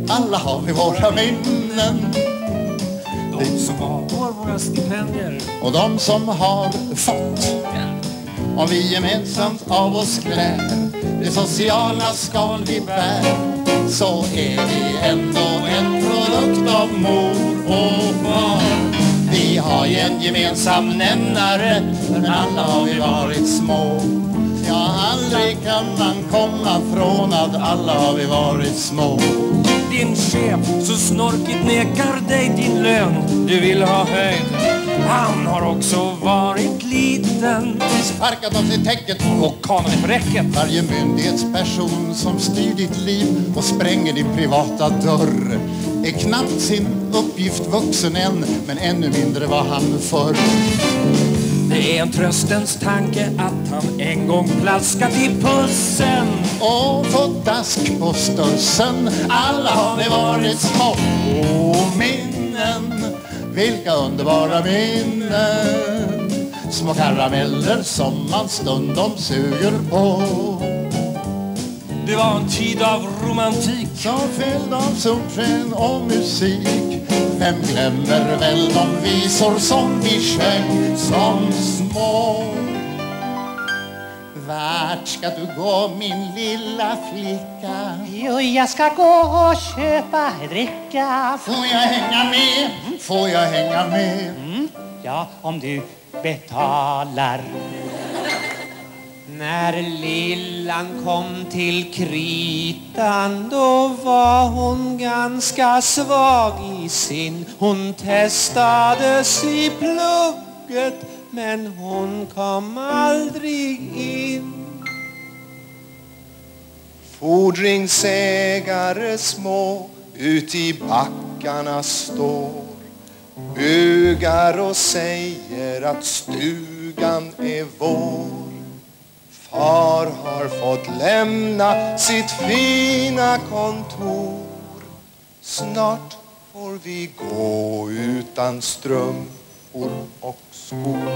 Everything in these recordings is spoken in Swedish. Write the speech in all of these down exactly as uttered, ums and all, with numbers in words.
alla har vi våra minnen. De som har våra stipendier och de som har fått. Om vi gemensamt av oss klär det sociala skal vi bär, så är vi ändå en produkt av mor och far. Vi har ju en gemensam nämnare, men alla har vi varit små. Ja, aldrig kan man komma från att alla har vi varit små. Din chef så snorkigt nekar dig din lön du vill ha höjd. Han har också varit liten, sparkat av sitt täcket och kanan i räcket. Varje myndighetsperson som styr ditt liv och spränger din privata dörr är knappt sin uppgift vuxen än, men ännu mindre var han förr. Det är en tröstens tanke att han en gång plaskat i pussen och fått dask på störsen. Alla har vi varit små minnen, vilka underbara minnen. Små karameller som man stundom suger på. Det var en tid av romantik som fylld av solsken och musik. Vem glömmer väl de visor som vi sjöng som små? Vart ska du gå, min lilla flicka? Jo, jag ska gå och köpa dricka. Får jag hänga med? Får jag hänga med? Mm. Ja, om du betalar. När lillan kom till kritan, då var hon ganska svag i sin. Hon testades i plugget, men hon kom aldrig in. Fordringsägare små ut i backarna står, bugar och säger att stugan är vår. Far har fått lämna sitt fina kontor. Snart får vi gå utan strumpor och skor.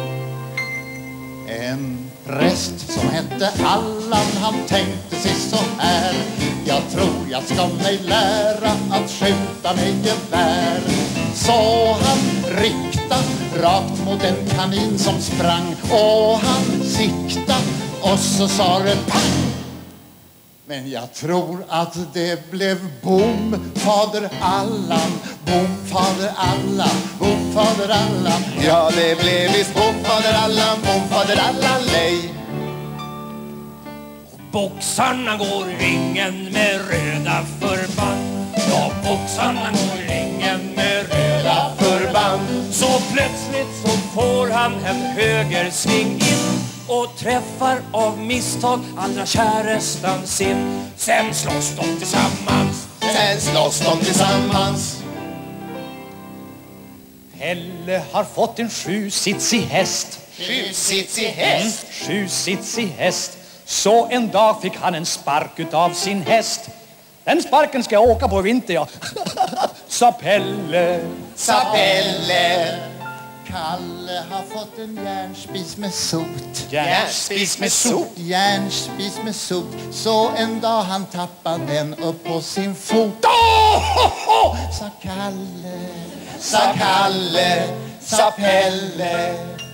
En präst som hette Allan, han tänkte sig så här: jag tror jag ska mig lära att skjuta med gevär. Så han rikta rakt mot en kanin som sprang, och han sikta och så sa det pang. Men jag tror att det blev bom, fader Allan, bom, fader Allan, bom, fader Allan. Ja, det blev visst bom, fader Allan, bom, fader Allan, lej. Boxarna går i ringen med röda förband. Ja, boxarna går i ringen med röda förband. Så plötsligt så får han en högersving in och träffar av misstag allra kärestan sin. Sen slåss de tillsammans, sen slåss de tillsammans. Pelle har fått en sjusitsig häst. Sjusitsig häst? Mm, sjusitsig häst. Så en dag fick han en spark utav sin häst. Den sparken ska jag åka på i vinter, ja. Sa Pelle. Sa Pelle. Kalle har fått en järnspis med sot. Järnspis med sot? Järnspis med sot. Så en dag han tappade den upp på sin fot. Oh, oh, oh, sa Kalle. Sa Kalle. Sa Pelle.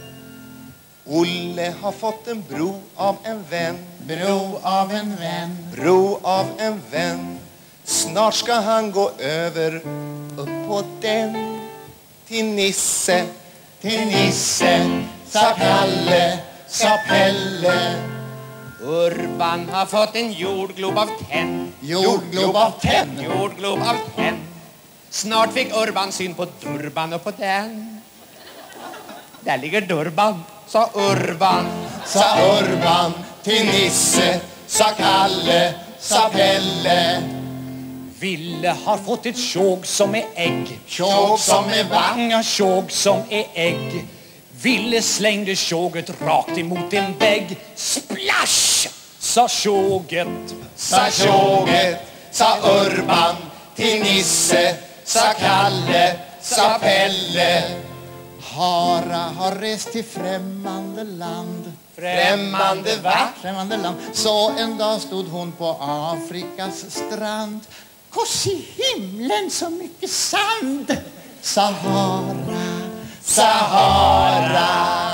Olle har fått en bro av en vän. Bro av en vän. Bro av en vän. Snart ska han gå över upp på den. Till Nisse. Till Nisse, sa Kalle, sa Pelle. Urban har fått en jordglob av tenn. Jordglob av tenn. Jordglob av tenn. Snart fick Urban syn på Durban och på den. Där ligger Durban, sa Urban. Sa Urban till Nisse, sa Kalle, sa Pelle. Ville har fått ett tjåg som är ägg. Tjåg som är vagn. Ja, tjåg som är ägg. Ville slängde tjåget rakt emot en vägg. Splash, sa tjåget. Sa tjåget, sa Urban till Nisse, sa Kalle, sa Pelle. Hara har rest till främmande land. Främmande va? Främmande land. Så en dag stod hon på Afrikas strand. Kors i himlen så mycket sand. Sahara, Sahara.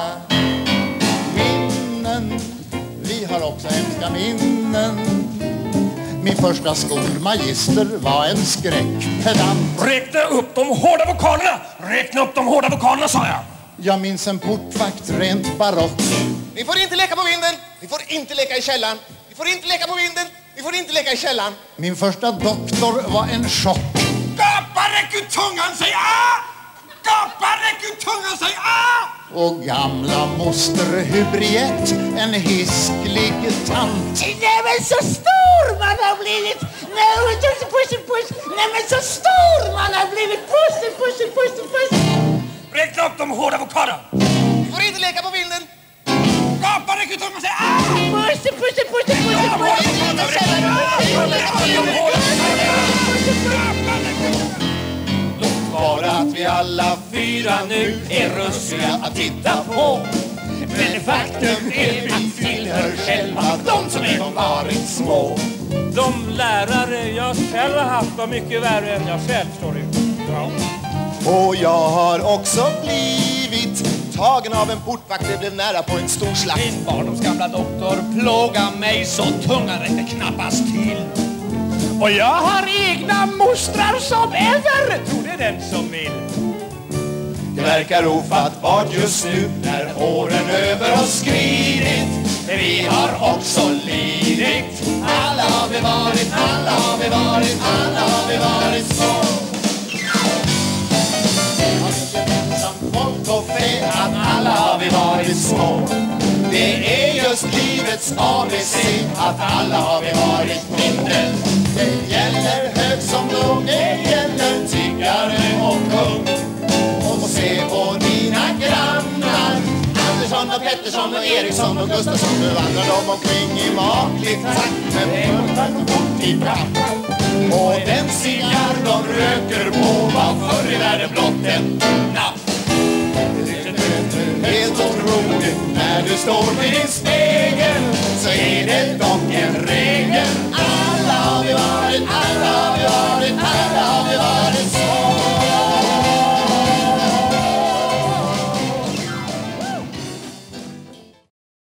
Minnen, vi har också hemska minnen. Min första skolmagister var en skräckpedant. Räkna upp de hårda vokalerna! Räkna upp de hårda vokalerna, sa jag! Jag minns en portvakt rent barock. Vi får inte leka på vinden. Vi får inte leka i källaren. Vi får inte leka på vinden. Vi får inte leka i källaren. Min första doktor var en chock. Gapa, räck ut tungan, säg ah! Gapa, räck ut tungan, säg ah! Och gamla moster Hubriett, en hisklig tant. Nej men så stor man har blivit. Nej men så puss, puss. Nej men så stor man har blivit. Puss, puss, puss, puss. Räkna upp de hårda vokalerna! Vi får inte leka på vinden. Gapa, räck ut tungan, säg ah! Puss, puss, puss, puss, Låt vara att vi alla fyra nu är russiga att titta på. Men faktum är vi tillhör själva de som en gång varit små. De lärare jag själv har haft var mycket värre än jag själv, står det. Ja. Och jag har också blivit tagen av en portvakt. Det blev nära på en stor slakt. Min barndoms gamla doktor plågar mig så tungan räcker knappast till. Och jag har egna mostrar som ever, tror det den som vill. Det verkar ofattbart just nu när åren över har skridit. Vi har också lidit. Alla har vi varit, alla har vi varit, alla har vi varit små. Som folk och fä, att alla har vi varit små. Det är just livets A B C, att alla har vi varit mindre. Det gäller hög som låg, det gäller tiggare och kung. Och se på dina grannar, Andersson och Pettersson och Eriksson och Gustafsson. Nu vandrar de omkring i maklig takt med puttan och bort i bratt. Och den cigarr de röker på var förr i världen blott en napp. Helt otroligt, när du står vid din spegel så är det dock en regel.